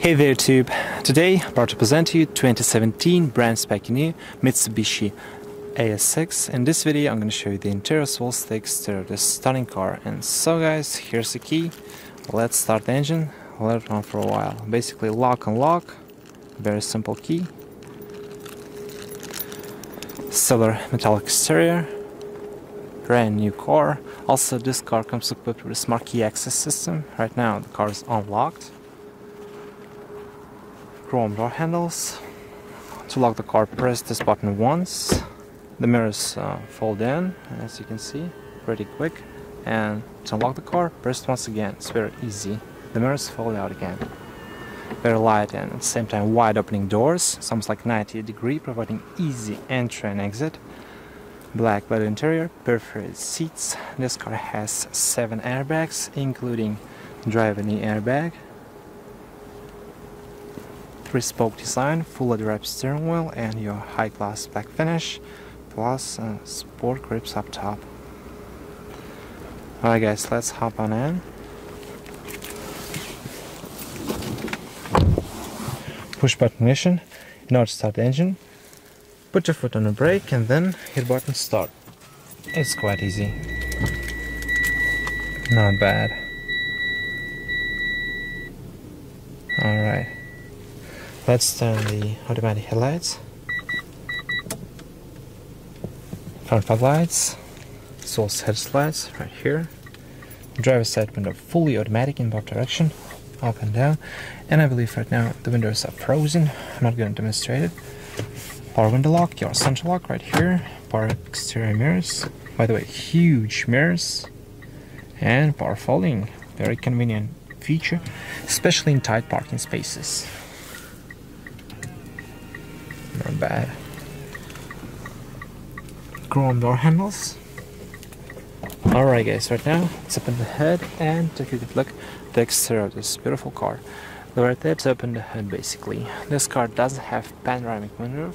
Hey there YouTube, today I'm proud to present to you 2017 brand spanking new Mitsubishi AS6. In this video I'm going to show you the interior wall sticks to this stunning car. And so guys, here's the key. Let's start the engine, let it run for a while. Basically lock and lock, very simple key. Silver metallic exterior, brand new car. Also this car comes equipped with a smart key access system. Right now the car is unlocked. Chrome door handles. To lock the car, press this button once. The mirrors fold in, as you can see, pretty quick. And to unlock the car, press it once again. It's very easy. The mirrors fold out again. Very light and at the same time wide opening doors, almost like 90-degree, providing easy entry and exit. Black leather interior, perforated seats. This car has 7 airbags, including driver knee airbag. 3-spoke design, full leather-wrapped steering wheel, and your high-class black finish, plus sport grips up top. Alright guys, let's hop on in. Push button ignition. In order to start the engine, put your foot on the brake and then hit button start. It's quite easy. Not bad. Alright. Let's turn the automatic headlights, front fog lights, source headlights right here, driver's side window fully automatic in both direction, up and down, and I believe right now the windows are frozen. I'm not going to demonstrate it. Power window lock, your central lock right here, power exterior mirrors, by the way huge mirrors, and power folding, very convenient feature, especially in tight parking spaces. Not bad. Chrome door handles. Alright guys, right now let's open the hood and take a good look at the exterior of this beautiful car. The right there to open the hood basically. This car doesn't have panoramic moonroof,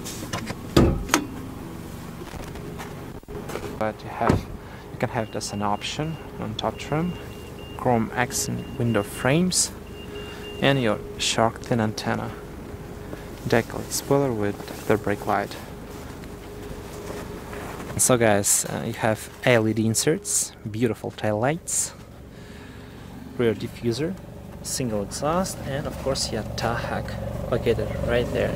but you can have it as an option on top trim. Chrome accent window frames and your shark fin antenna. Decklight spoiler with the brake light. So guys, you have LED inserts, beautiful tail lights, rear diffuser, single exhaust, and of course your tailhack located right there.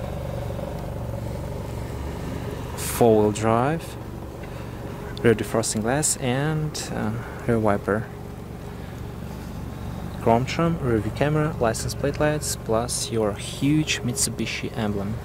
4-wheel drive, rear defrosting glass, and rear wiper. Chrome trim, rear view camera, license plate lights, plus your huge Mitsubishi emblem.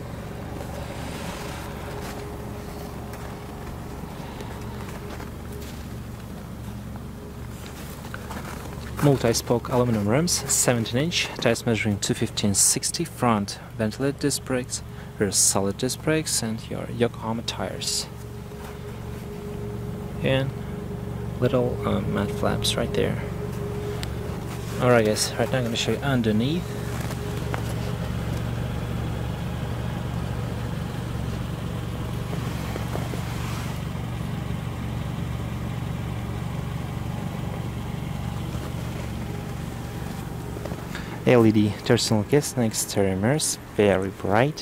Multi-spoke aluminum rims, 17-inch, tires measuring 215/60, front ventilated disc brakes, rear solid disc brakes, and your Yokohama tires. And little matte flaps right there. Alright guys, right now I'm going to show you underneath. LED terminal kits and exterior mirrors, very bright.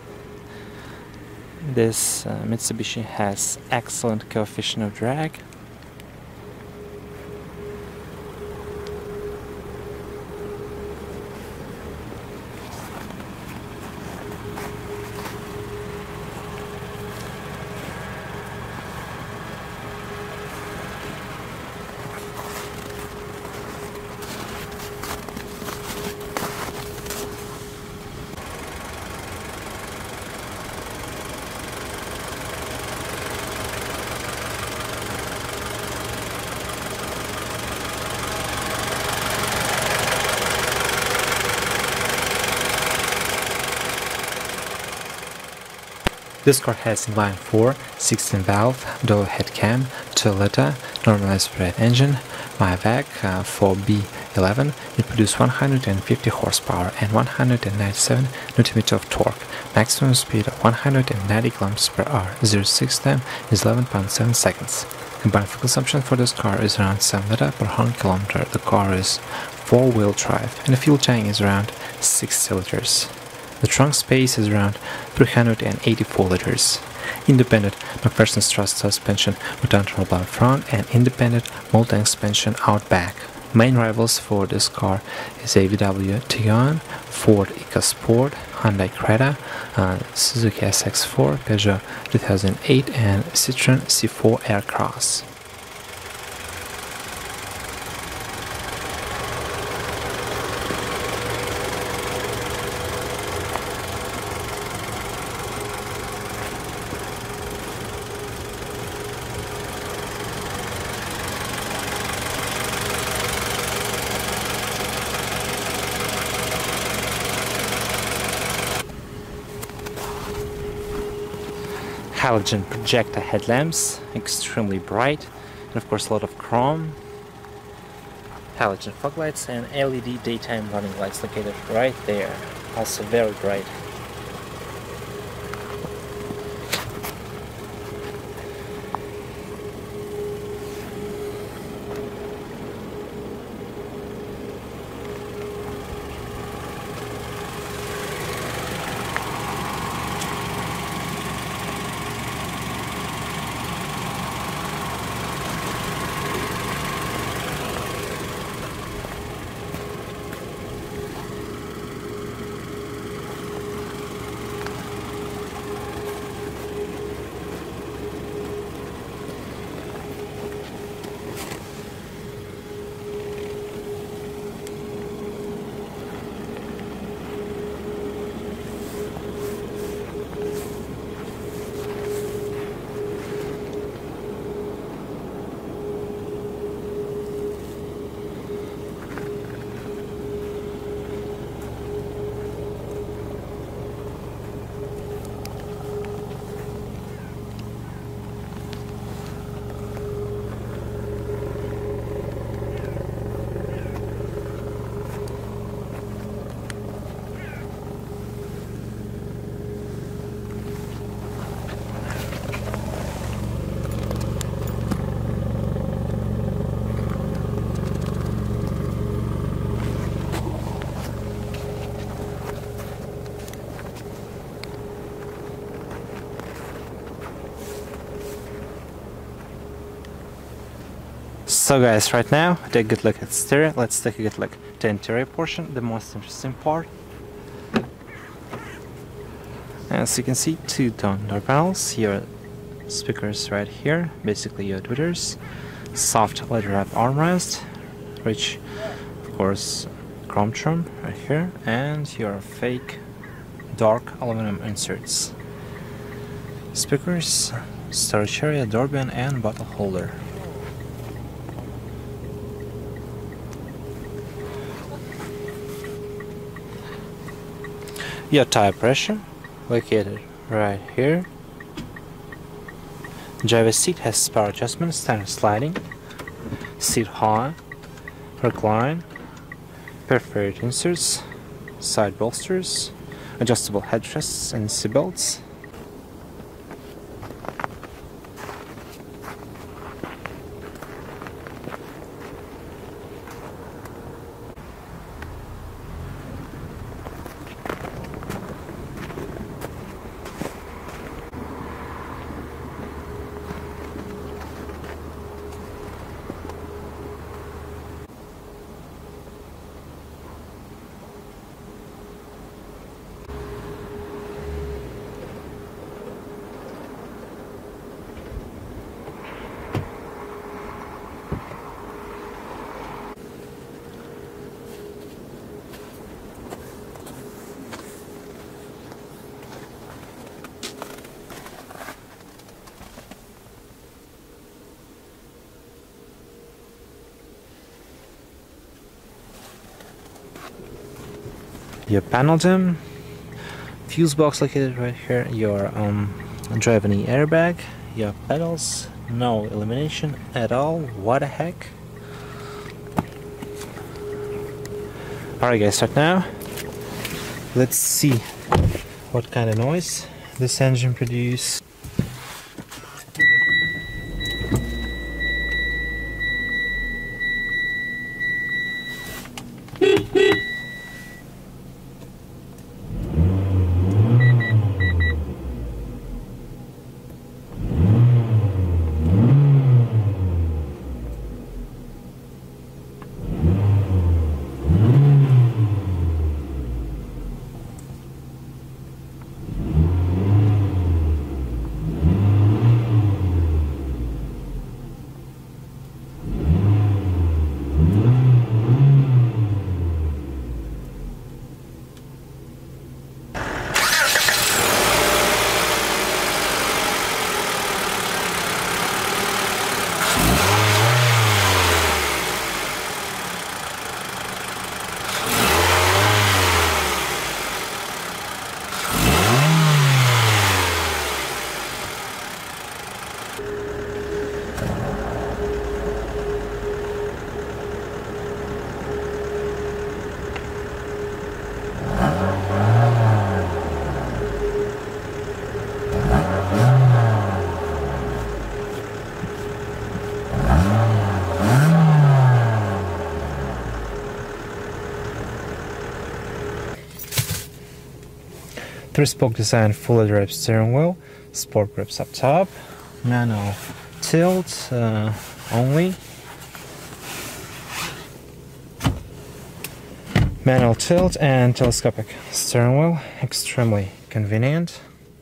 This Mitsubishi has excellent coefficient of drag. This car has inline 4, 16-valve, dual head cam, 2-liter, normalized spread engine, Mavic 4B11. It produces 150 horsepower and 197 Nm of torque, maximum speed of 190 km/h, 0-6 time is 11.7 seconds. Combined fuel consumption for this car is around 7 liters per 100 km. The car is 4-wheel drive, and the fuel tank is around 60 liters. The trunk space is around 384 liters. Independent MacPherson thrust suspension with underbar front and independent multi-tank suspension out back. Main rivals for this car is a VW Tiguan, Ford EcoSport, Hyundai Creta, Suzuki SX4, Peugeot 2008 and Citroen C4 Aircross. Halogen projector headlamps, extremely bright, and of course a lot of chrome. Halogen fog lights and LED daytime running lights located right there, also very bright. So guys, right now, take a good look at the exterior. Let's take a good look at the interior portion, the most interesting part. As you can see, two-tone door panels, your speakers right here, basically your tweeters, soft leather-wrapped armrest, rich, of course, chrome trim right here, and your fake dark aluminum inserts. Speakers, storage area, door bin, and bottle holder. Your tire pressure, located right here. Driver's seat has power adjustment, standard sliding, seat high, recline, perforated inserts, side bolsters, adjustable headrests and seat belts. Your panel dim, fuse box located right here, your drive knee airbag, your pedals, no illumination at all, what the heck. Alright guys, right now, let's see what kind of noise this engine produces. 3-spoke design, fully draped steering wheel, sport grips up top, manual tilt only, manual tilt and telescopic steering wheel, extremely convenient.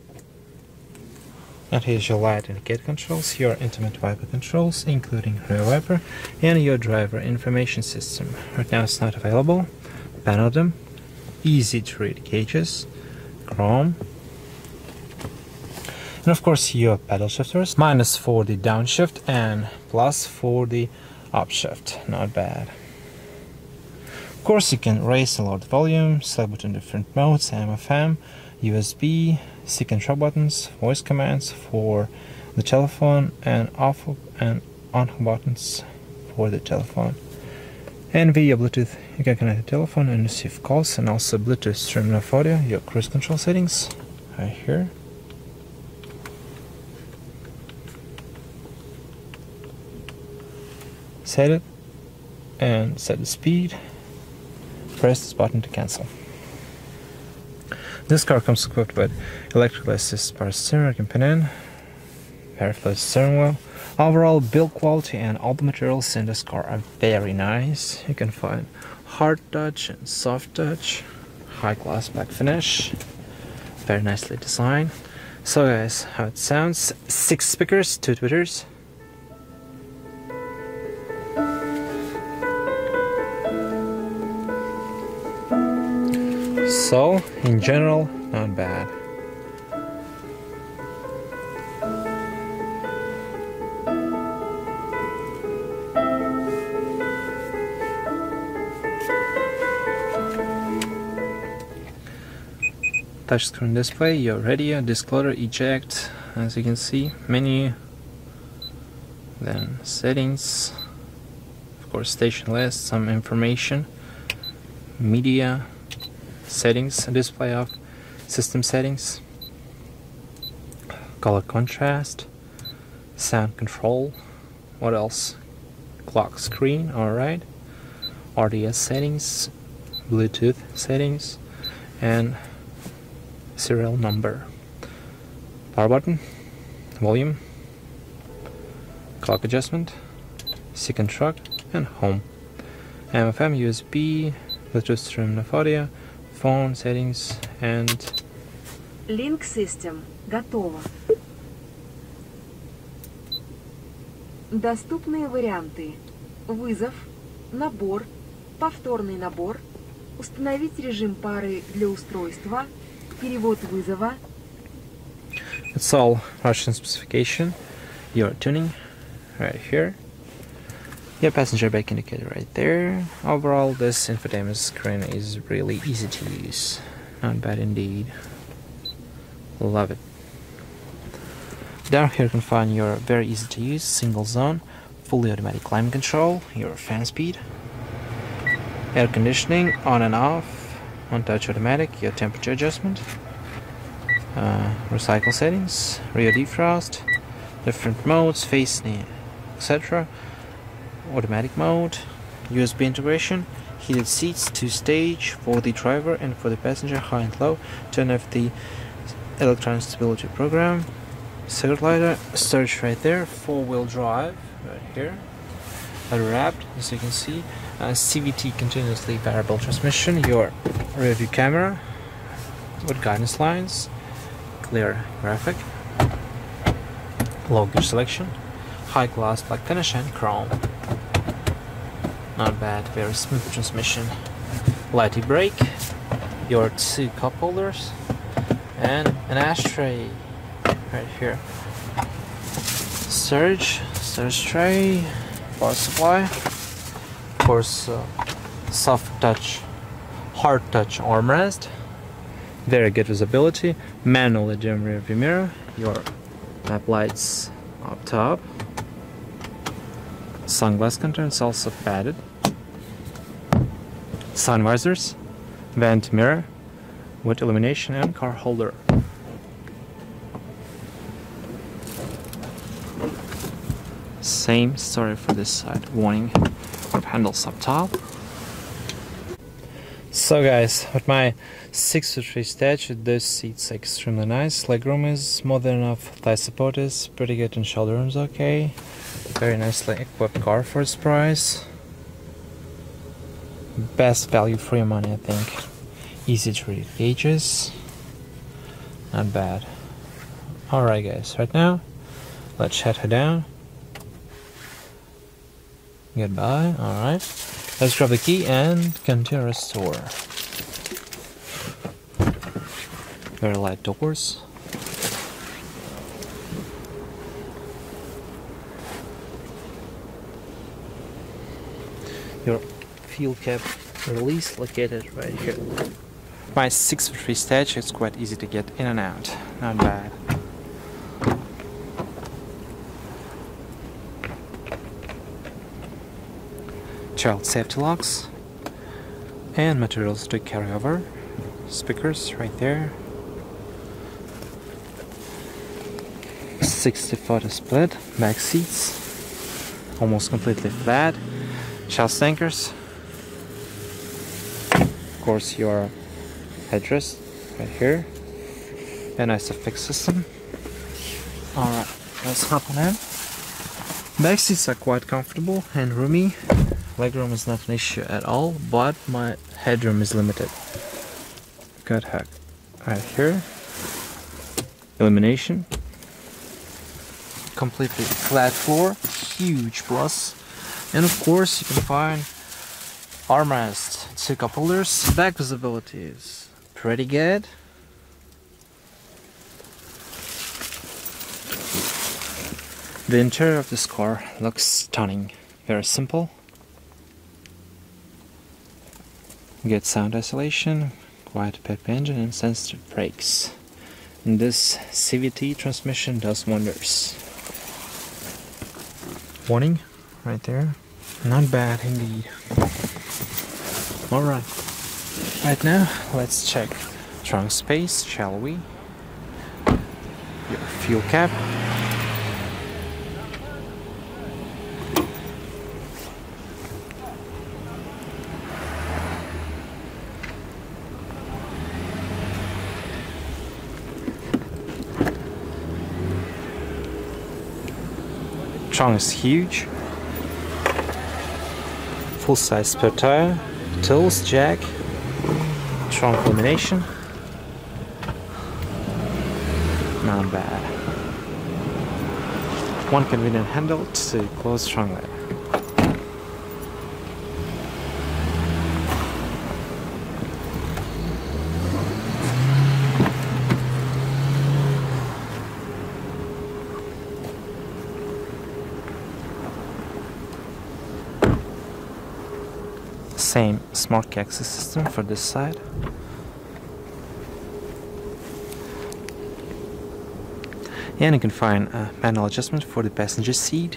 And here's your light and gate controls, your intimate wiper controls, including rear wiper, and your driver information system. Right now it's not available. Pan of them, easy to read gauges, chrome, and of course your pedal shifters, minus for the downshift and plus for the upshift. Not bad. Of course you can raise and lower the volume, select between different modes, AM/FM, USB, seek and drop buttons, voice commands for the telephone, and off and on buttons for the telephone. And via Bluetooth you can connect the telephone and receive calls, and also Bluetooth streaming of audio, your cruise control settings right here. Set it and set the speed. Press this button to cancel. This car comes equipped with electrically assisted power steering, companion, very flat steering wheel. Overall build quality and all the materials in this car are very nice. You can find hard touch and soft touch, high class black finish, very nicely designed. So guys, how it sounds: 6 speakers, 2 tweeters. So, in general, not bad. Touchscreen display, your radio, disc loader, eject, as you can see, menu, then settings, of course station list, some information, media, settings, display of system settings, color contrast, sound control, what else, clock screen, alright, RDS settings, Bluetooth settings, and serial number, power button, volume, clock adjustment, seek and truck, and home, AM/FM, USB, Bluetooth streaming of audio, phone settings, and Link System готово. Доступные варианты: вызов, набор, повторный набор, установить режим пары для устройства, перевод вызова. It's all Russian specification. Your tuning right here. Your passenger back indicator right there. Overall, this infotainment screen is really easy to use. Not bad indeed. Love it. Down here you can find your very easy to use single zone, fully automatic climate control, your fan speed, air conditioning on and off, on touch automatic, your temperature adjustment, recycle settings, rear defrost, different modes, face, etc. Automatic mode, USB integration, heated seats, 2-stage for the driver and for the passenger, high and low, turn off the electronic stability program, circuit lighter, storage right there, 4-wheel drive right here, wrapped as you can see, CVT continuously variable transmission, your rear view camera with guidance lines, clear graphic, low gear selection, high gloss black finish and chrome. Not bad, very smooth transmission. Lighty brake, your 2 cup holders, and an ashtray right here. Storage tray, power supply, of course soft touch, hard touch armrest, very good visibility, manual dim rear view mirror, your map lights up top, sunglass contents also padded, sun visors, vent mirror with illumination, and car holder. Same story for this side, warning grip handles up top. So guys, with my 6'3" statue, this seat's extremely nice. Legroom is more than enough. Thigh support is pretty good, and shoulder room's okay. Very nicely equipped car for its price. Best value for your money, I think. Easy to read gauges. Not bad. Alright guys, right now, let's shut her down. Goodbye, alright. Let's grab the key and continue restore. Very light doors. Your fuel cap release located right here. My 6'3" statue is quite easy to get in and out. Not bad. Child safety locks and materials to carry over. Speakers right there. 60-foot split. Back seats almost completely flat. Child anchors. Of course, your headrest right here. A nice fix system. Alright, let's hop on in. Back seats are quite comfortable and roomy. Legroom is not an issue at all, but my headroom is limited. Good hug right here. Illumination. Completely flat floor. Huge plus. And of course, you can find armrest, 2 cup holders. Back visibility is pretty good. The interior of this car looks stunning. Very simple. Good sound isolation, quiet pep engine and sensitive brakes. And this CVT transmission does wonders. Warning right there. Not bad indeed. Alright. Right now, let's check trunk space, shall we? Your fuel cap. Trunk is huge. Full-size spare tire, tools, jack, trunk illumination. Not bad. One convenient handle to close trunk lid. Same smart key access system for this side. And you can find a manual adjustment for the passenger seat,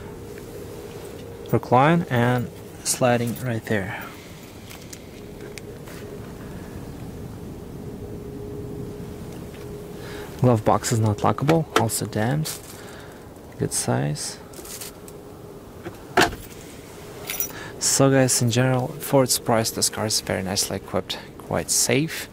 recline and sliding right there. Glove box is not lockable, also damned. Good size. So guys, in general, for its price, this car is very nicely equipped, quite safe.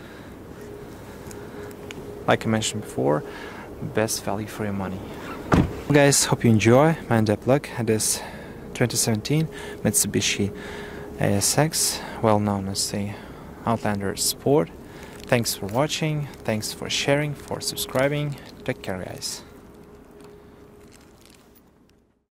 Like I mentioned before, best value for your money. Well, guys, hope you enjoy my in-depth look at this 2017 Mitsubishi ASX, well known as the Outlander Sport. Thanks for watching, thanks for sharing, for subscribing. Take care, guys.